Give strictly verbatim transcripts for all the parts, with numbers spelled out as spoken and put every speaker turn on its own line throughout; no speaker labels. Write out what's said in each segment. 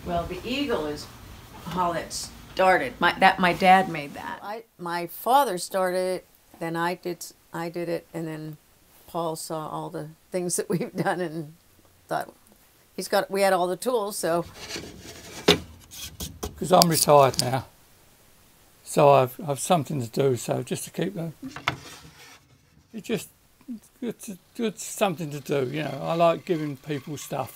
Well, the eagle is how that started. My that my dad made that. I my father started it, then I did I did it, and then Paul saw all the things that we've done and thought he's got. We had all the tools, so.
Because I'm retired now, so I've I've something to do. So just to keep the, it's just good to, good something to do. You know, I like giving people stuff.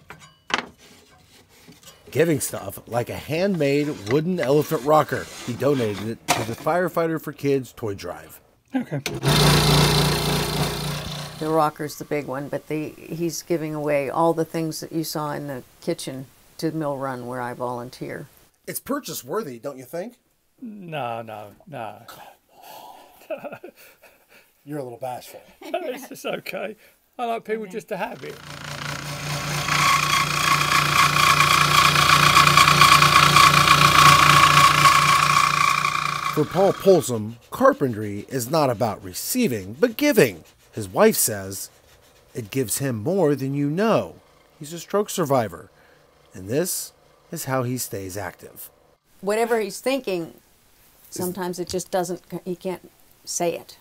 Giving stuff like a handmade wooden elephant rocker. He donated it to the Firefighter for Kids toy drive.
Okay.
The rocker's the big one, but the he's giving away all the things that you saw in the kitchen to Mill Run where I volunteer.
It's purchase worthy, don't you think?
No, no, no.
You're a little bashful.
It's just okay. I like people just to have it.
For Paul Polsom, carpentry is not about receiving, but giving. His wife says it gives him more than you know. He's a stroke survivor, and this is how he stays active.
Whatever he's thinking, sometimes it just doesn't, he can't say it.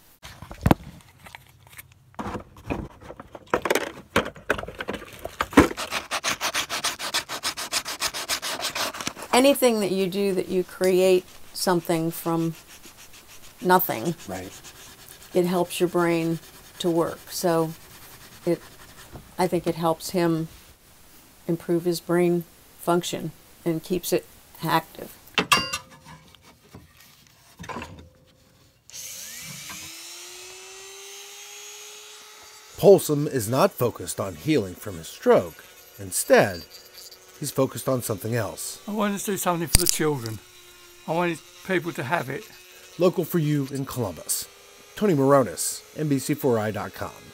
Anything that you do that you create something from nothing,
right?
It helps your brain to work. So it, I think it helps him improve his brain function and keeps it active.
Polsom is not focused on healing from his stroke. Instead, he's focused on something else.
I wanted to do something for the children. I wanted people to have it.
Local for you in Columbus. Tony Moronis, N B C four I dot com.